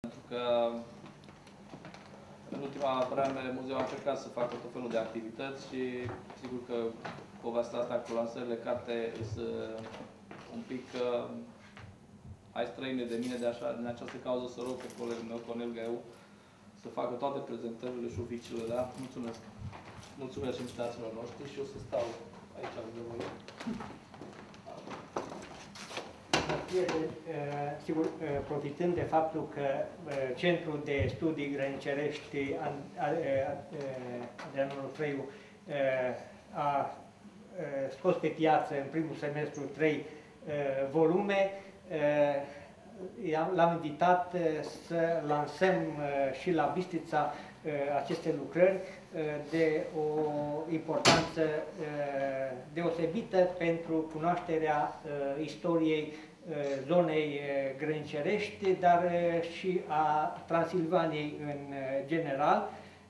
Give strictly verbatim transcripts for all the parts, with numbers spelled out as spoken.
Pentru că în ultima vreme muzeul a încercat să facă tot felul de activități și sigur că povestea asta cu lansările carte este un pic uh, ai străine de mine, de așa, din această cauză să rog pe colegul meu, Cornel Gaiu, să facă toate prezentările și oficiile alea. Mulțumesc! Mulțumesc și invitațiilor noștri și o să stau aici lângă voi. Sigur, profitând de faptul că Centrul de Studii Grănicerești Adrian Onofreiu a scos pe piață în primul semestru trei volume, l-am invitat să lansăm și la Bistrița aceste lucrări de o importanță deosebită pentru cunoașterea istoriei zonei grănicerești, dar și a Transilvaniei în general.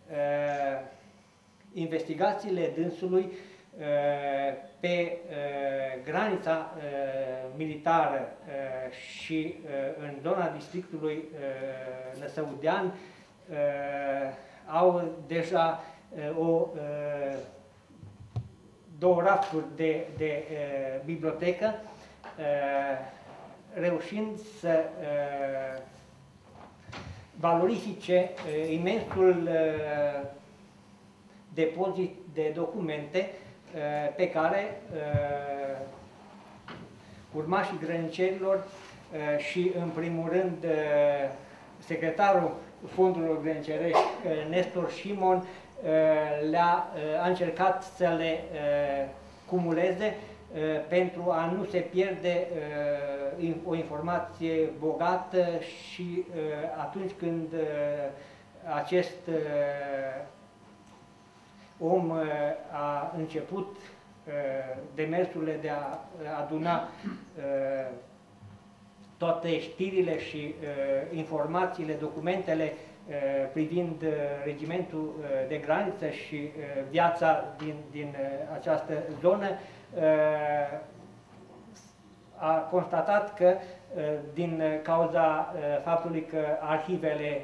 Investigațiile dânsului pe granița militară și în zona districtului Năsăudean au deja o, două rafturi de, de bibliotecă, reușind să valorifice imensul depozit de documente pe care urmașii grănicerilor și, în primul rând, secretarul Fondurilor Grănicerești, Nestor Șimon, le-a a încercat să le cumuleze pentru a nu se pierde o informație bogată și atunci când acest om a început demersurile de a aduna toate știrile și informațiile, documentele privind regimentul de graniță și viața din, din această zonă, a constatat că din cauza faptului că arhivele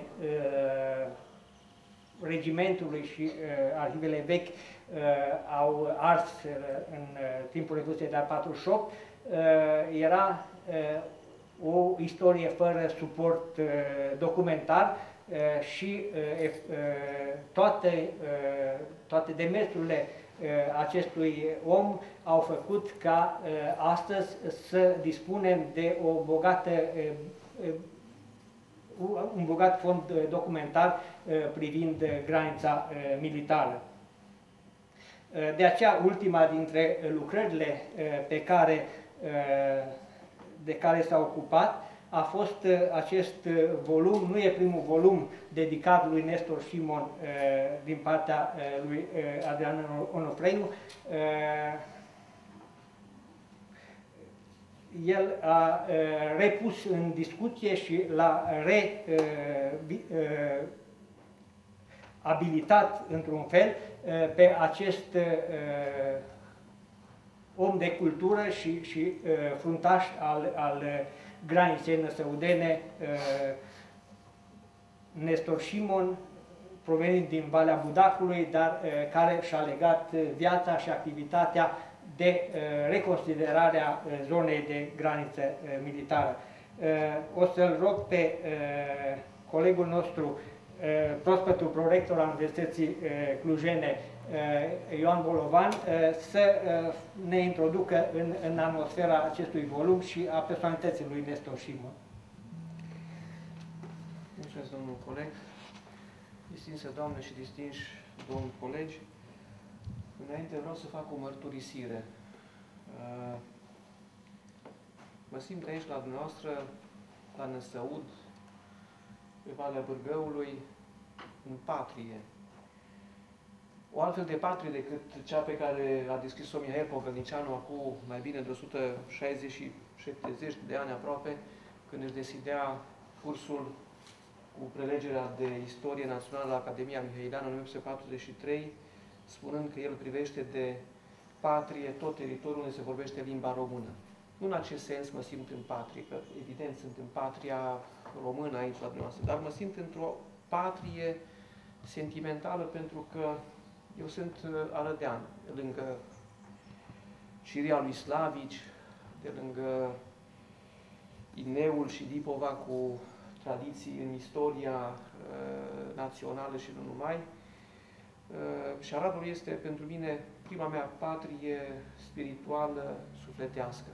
regimentului și arhivele vechi au ars în timpul Revoluției de patruzeci și opt, era o istorie fără suport documentar și toate, toate demersurile acestui om au făcut ca astăzi să dispunem de o bogată, un bogat fond documentar privind granița militară. De aceea, ultima dintre lucrările pe care, de care s-a ocupat a fost acest volum, nu e primul volum dedicat lui Nestor Șimon din partea lui Adrian Onofreiu. El a repus în discuție și l-a reabilitat într-un fel pe acest om de cultură și, și fruntaș al, al graniței năsăudene, Nestor Șimon, provenind din Valea Budacului, dar care și-a legat viața și activitatea de reconsiderarea zonei de graniță militară. O să-l rog pe colegul nostru, prospătul prorector al Universității Clujene, Ioan Bolovan, să ne introducă în, în atmosfera acestui volum și a personalității lui Nestor Șimon. Mulțumesc, domnul coleg. Distinse doamne și distinși domnul colegi, înainte vreau să fac o mărturisire. Mă simt aici la dumneavoastră, la Năsăud, pe Valea Bârgăului, în patrie. O altfel de patrie decât cea pe care a descris-o Mihail Pogălnicianu acum mai bine de o sută șaizeci și șaptezeci de ani aproape, când își deschidea cursul cu prelegerea de Istorie Națională la Academia Mihaileană în o mie opt sute patruzeci și trei, spunând că el privește de patrie tot teritoriul unde se vorbește limba română. Nu în acest sens mă simt în patrie, că evident sunt în patria română aici la dumneavoastră, dar mă simt într-o patrie sentimentală pentru că eu sunt arădean, de lângă Ciria lui Slavici, de lângă Ineul și Dipova cu tradiții în istoria uh, națională și nu numai. Uh, și Aradul este pentru mine prima mea patrie spirituală, sufletească.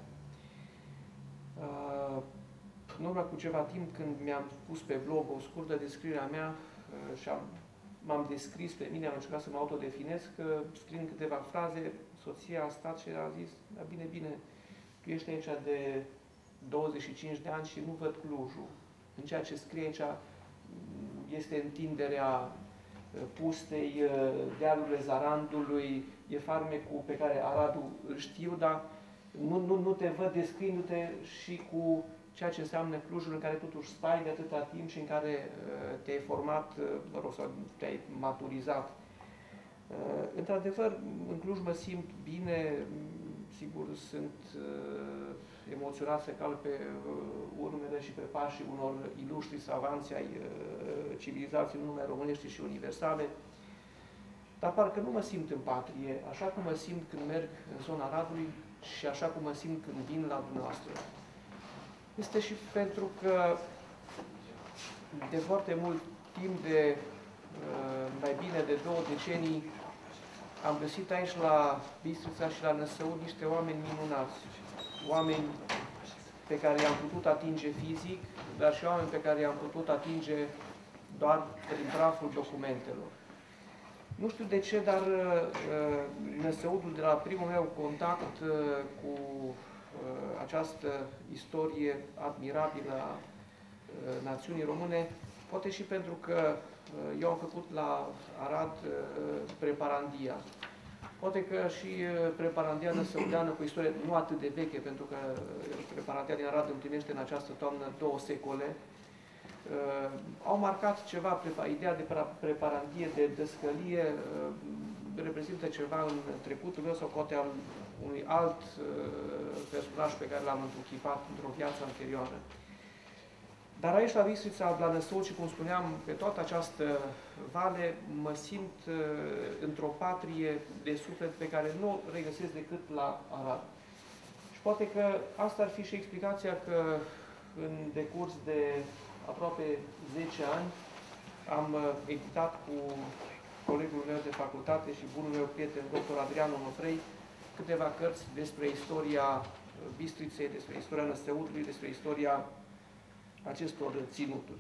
Uh, în urmă cu ceva timp, când mi-am pus pe blog o scurtă descriere a mea uh, și am, m-am descris pe mine, am încercat să mă autodefinez, că scriind câteva fraze, soția a stat și a zis, da, bine, bine, tu ești aici de douăzeci și cinci de ani și nu văd Clujul. În ceea ce scrie aici este întinderea pustei, dealurile Zarandului, e farmecul pe care Aradul îl știu, dar nu, nu, nu te văd descriindu-te și cu ceea ce înseamnă Clujul, în care totuși stai de atâta timp și în care te-ai format, mă rog, sau te-ai maturizat. Într-adevăr, în Cluj mă simt bine, sigur, sunt uh, emoționat să cal pe uh, urmele și pe pașii unor ilustri savanți ai uh, civilizației, nu numai românești și universale, dar parcă nu mă simt în patrie, așa cum mă simt când merg în zona Aradului și așa cum mă simt când vin la dumneavoastră. Este și pentru că de foarte mult timp, de uh, mai bine de două decenii, am găsit aici la Bistrița și la Năsăud niște oameni minunați, oameni pe care i-am putut atinge fizic, dar și oameni pe care i-am putut atinge doar prin praful documentelor. Nu știu de ce, dar uh, Năsăudul, de la primul meu contact uh, cu uh, această istorie admirabilă a uh, națiunii române, poate și pentru că eu am făcut la Arad preparandia. Poate că și preparandia năsăudeană cu istorie nu atât de veche, pentru că preparandia din Arad împlinește în această toamnă două secole. Au marcat ceva, ideea de preparandie, de dăscălie, reprezintă ceva în trecutul meu sau poate al unui alt personaj pe care l-am întruchipat într-o viață anterioară. Dar aici, la Bistrița, la Năsăud și, cum spuneam, pe toată această vale, mă simt uh, într-o patrie de suflet pe care nu o regăsesc decât la Arad. Și poate că asta ar fi și explicația că în decurs de aproape zece ani am uh, editat cu colegul meu de facultate și bunul meu prieten, doctor Adrian Onofrei, câteva cărți despre istoria Bistriței, despre istoria Năsăudului, despre istoria acestor ținuturi.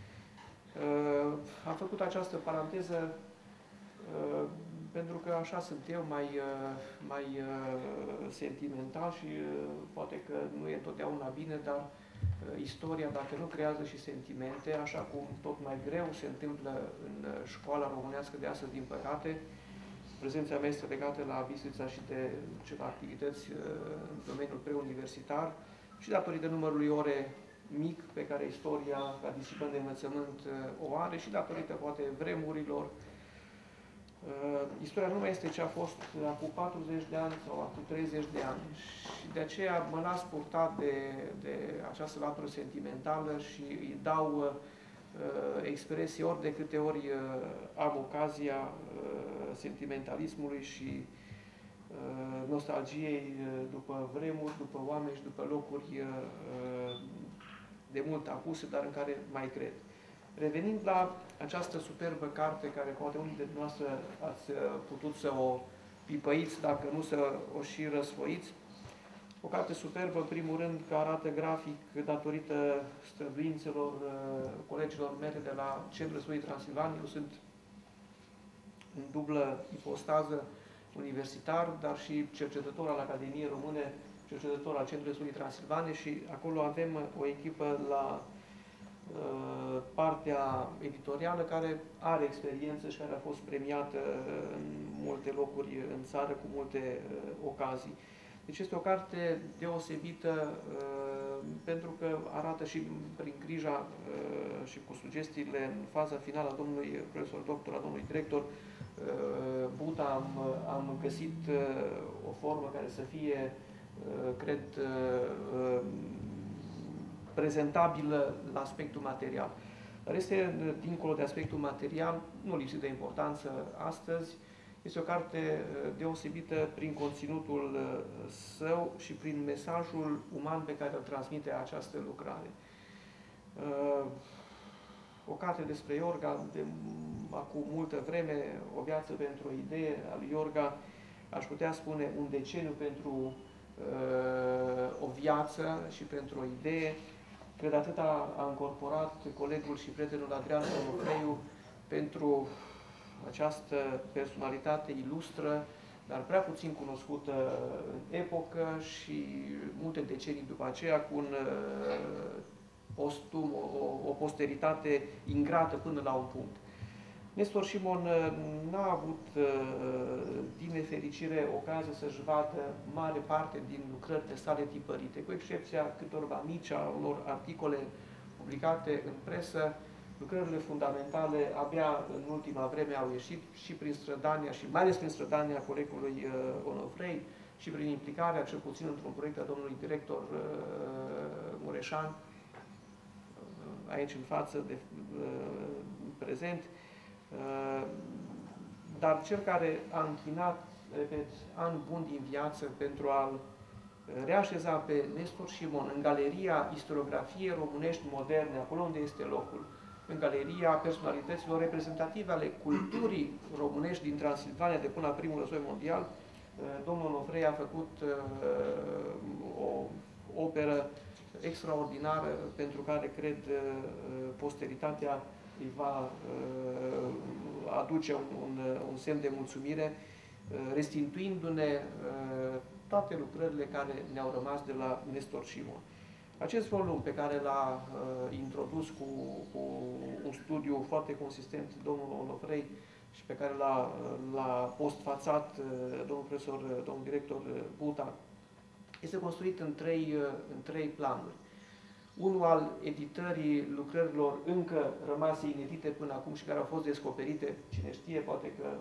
Uh, am făcut această paranteză uh, pentru că așa sunt eu, mai, uh, mai uh, sentimental și uh, poate că nu e întotdeauna bine, dar uh, istoria, dacă nu creează și sentimente, așa cum tot mai greu se întâmplă în uh, școala românească de astăzi, din păcate, prezența mea este legată la Bistrița și de ceva activități uh, în domeniul preuniversitar și datorită numărului ore mic pe care istoria, ca disciplină de învățământ, o are și datorită, poate, vremurilor. Uh, istoria nu mai este ce a fost acum patruzeci de ani sau acum treizeci de ani și de aceea mă las purtat de, de această latură sentimentală și îi dau uh, expresie ori de câte ori uh, am ocazia uh, sentimentalismului și uh, nostalgiei uh, după vremuri, după oameni și după locuri uh, de mult apuse, dar în care mai cred. Revenind la această superbă carte, care poate unii dintre noastre ați putut să o pipăiți, dacă nu să o și răsfoiți, o carte superbă, în primul rând, că arată grafic, datorită străduințelor colegilor mele de la Centrul Studiului Transilvania. Eu sunt în dublă ipostază universitar, dar și cercetător al Academiei Române, cercetător al Centrului Studiului Transilvania și acolo avem o echipă la uh, partea editorială care are experiență și care a fost premiată în multe locuri în țară cu multe uh, ocazii. Deci este o carte deosebită uh, pentru că arată și prin grija uh, și cu sugestiile în faza finală a domnului profesor doctor, a domnului director uh, Buta, am, am găsit uh, o formă care să fie cred, prezentabilă la aspectul material. Dar este, dincolo de aspectul material, nu lipsit de importanță astăzi, este o carte deosebită prin conținutul său și prin mesajul uman pe care îl transmite această lucrare. O carte despre Iorga, de acum multă vreme, o viață pentru o idee a lui Iorga, aș putea spune un deceniu pentru uh, o viață și pentru o idee. Cred atâta a încorporat colegul și prietenul Adrian Onofreiu pentru această personalitate ilustră, dar prea puțin cunoscută în epocă și multe decenii după aceea, cu un uh, postum, o, o posteritate ingrată până la un punct. Nestor Șimon n-a avut, din nefericire, ocazia să-și vadă mare parte din lucrările sale tipărite, cu excepția câtorva mici a unor articole publicate în presă. Lucrările fundamentale abia în ultima vreme au ieșit și prin strădania, și mai ales prin strădania colegului Onofrei, și prin implicarea, cel puțin într-un proiect a domnului director Mureșan, aici în față, de prezent. Dar cel care a închinat, repet, ani buni din viață pentru a-l reașeza pe Nestor Șimon în Galeria Istoriografiei Românești Moderne, acolo unde este locul, în Galeria personalităților reprezentative ale culturii românești din Transilvania de până la primul război mondial, domnul Onofrei a făcut o operă extraordinară pentru care, cred, posteritatea îi va aduce un, un, un semn de mulțumire, restituindu-ne toate lucrările care ne-au rămas de la Nestor Șimon. Acest volum pe care l-a introdus cu, cu un studiu foarte consistent domnul Onofrei și pe care l-a postfațat domnul profesor, domnul director Buta, este construit în trei, în trei planuri. Unul al editării lucrărilor încă rămase inedite până acum și care au fost descoperite, cine știe, poate că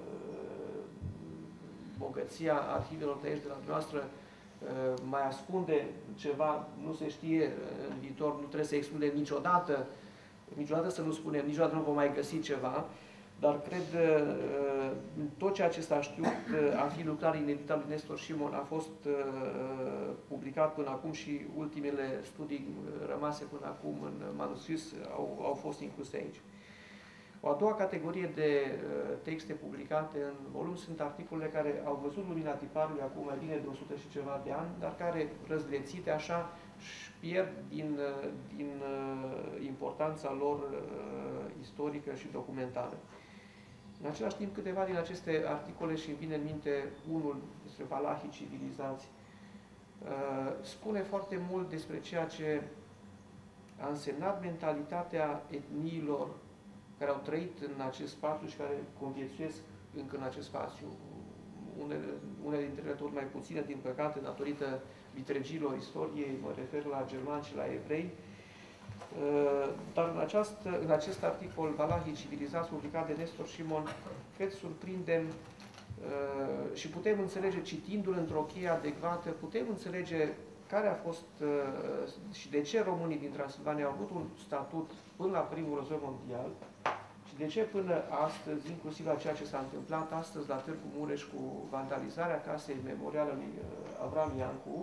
bogăția arhivelor de aici, de la noastră, mai ascunde ceva, nu se știe în viitor, nu trebuie să excludem niciodată, niciodată să nu spunem, niciodată nu vom mai găsi ceva, dar cred tot ceea ce s-a știut a fi lucrare inedită lui Nestor Șimon a fost publicat până acum și ultimele studii rămase până acum în manuscris au, au fost incluse aici. O a doua categorie de texte publicate în volum sunt articolele care au văzut lumina tiparului acum mai bine de o sută și ceva de ani, dar care, răzlețite așa, își pierd din, din importanța lor istorică și documentară. În același timp, câteva din aceste articole, și îmi vine în minte unul despre valahii civilizați, spune foarte mult despre ceea ce a însemnat mentalitatea etniilor care au trăit în acest spațiu și care conviețuiesc încă în acest spațiu. Unele, unele dintre ele tot mai puține, din păcate, datorită vitregilor istoriei, mă refer la germani și la evrei. Dar în, această, în acest articol, Valahii civilizați, publicat de Nestor Șimon, cred surprindem și putem înțelege, citindu-l într-o cheie adecvată, putem înțelege care a fost și de ce românii din Transilvania au avut un statut până la primul război mondial și de ce până astăzi, inclusiv la ceea ce s-a întâmplat astăzi la Târgu Mureș cu vandalizarea casei memoriale lui Avram Iancu,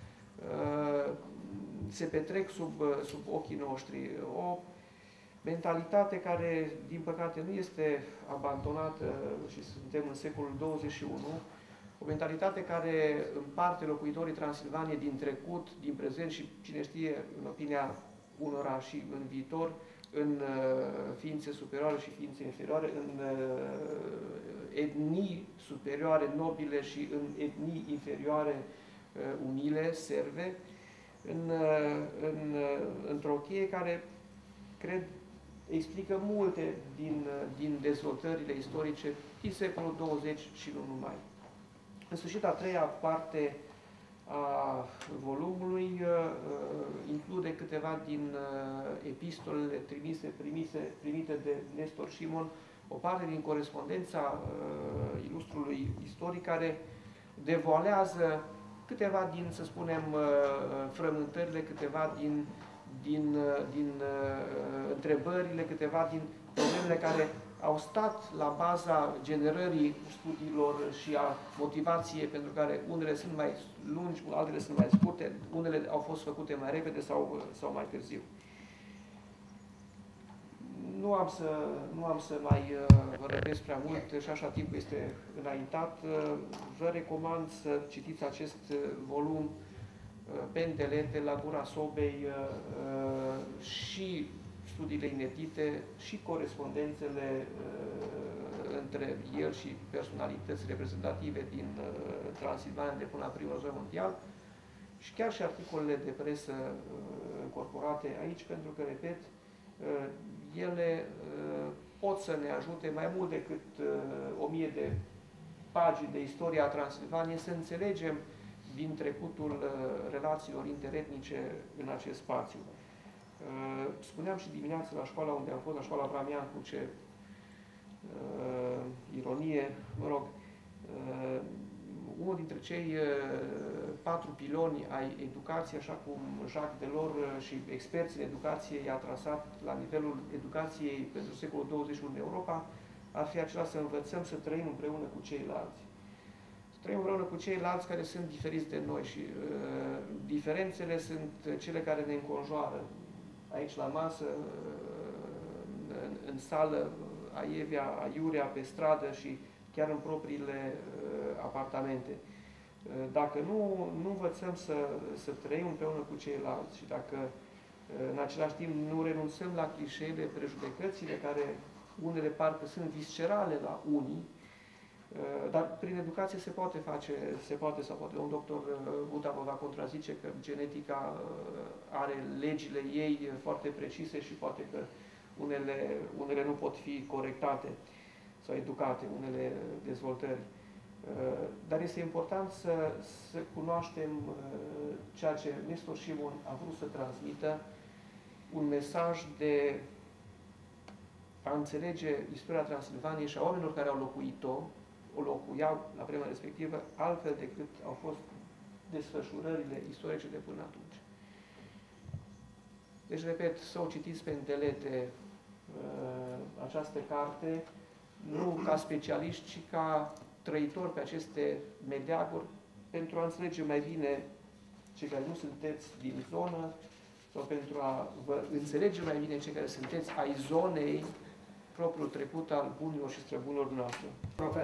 se petrec sub, sub ochii noștri. O mentalitate care, din păcate, nu este abandonată și suntem în secolul douăzeci și unu, o mentalitate care împarte locuitorii Transilvaniei din trecut, din prezent și, cine știe, în opinia unora și în viitor, în ființe superioare și ființe inferioare, în etnii superioare, nobile și în etnii inferioare, umile, serve, în, în, într-o cheie care, cred, explică multe din, din dezvoltările istorice din secolul douăzeci și nu numai. În sfârșit, a treia parte a volumului uh, include câteva din uh, epistolele trimise, primise, primite de Nestor Șimon, o parte din corespondența uh, ilustrului istoric care devoalează câteva din, să spunem, frământările, câteva din, din, din întrebările, câteva din problemele care au stat la baza generării studiilor și a motivației, pentru care unele sunt mai lungi, altele sunt mai scurte, unele au fost făcute mai repede sau, sau mai târziu. Nu am să, nu am să mai uh, vă răpesc prea mult și așa timpul este înaintat. Uh, vă recomand să citiți acest uh, volum uh, Pendelete, La Gura Sobei uh, uh, și studiile inedite și corespondențele uh, între el și personalități reprezentative din uh, Transilvania de până la primul război mondial și chiar și articolele de presă uh, încorporate aici, pentru că, repet, uh, ele uh, pot să ne ajute mai mult decât uh, o mie de pagini de istoria Transilvaniei să înțelegem din trecutul uh, relațiilor interetnice în acest spațiu. Uh, spuneam și dimineața la școala unde am fost, la școala Bramian, cu ce uh, ironie, mă rog, uh, unul dintre cei uh, patru piloni ai educației, așa cum Jacques Delors și experții în educație i-a trasat la nivelul educației pentru secolul douăzeci și unu în Europa, ar fi acela să învățăm să trăim împreună cu ceilalți. Să trăim împreună cu ceilalți care sunt diferiți de noi și uh, diferențele sunt cele care ne înconjoară. Aici la masă, uh, în, în sală, aievea, aiurea, pe stradă și chiar în propriile uh, apartamente. Uh, dacă nu, nu învățăm să, să trăim împreună cu ceilalți și dacă uh, în același timp nu renunțăm la clișeele, prejudecățile care unele parcă sunt viscerale la unii, uh, dar prin educație se poate face, se poate sau poate. Un doctor uh, Buda vă va contrazice că genetica uh, are legile ei foarte precise și poate că unele, unele nu pot fi corectate sau educate, unele dezvoltări. Dar este important să, să cunoaștem ceea ce Nestor Șimon a vrut să transmită, un mesaj de a înțelege istoria Transilvaniei și a oamenilor care au locuit-o, o locuiau la vremea respectivă, altfel decât au fost desfășurările istorice de până atunci. Deci, repet, să o citiți pe îndelete această carte, nu ca specialiști, ci ca trăitori pe aceste meleaguri, pentru a înțelege mai bine cei care nu sunteți din zonă, sau pentru a vă înțelege mai bine cei care sunteți ai zonei propriul trecut al bunilor și străbunilor noastre.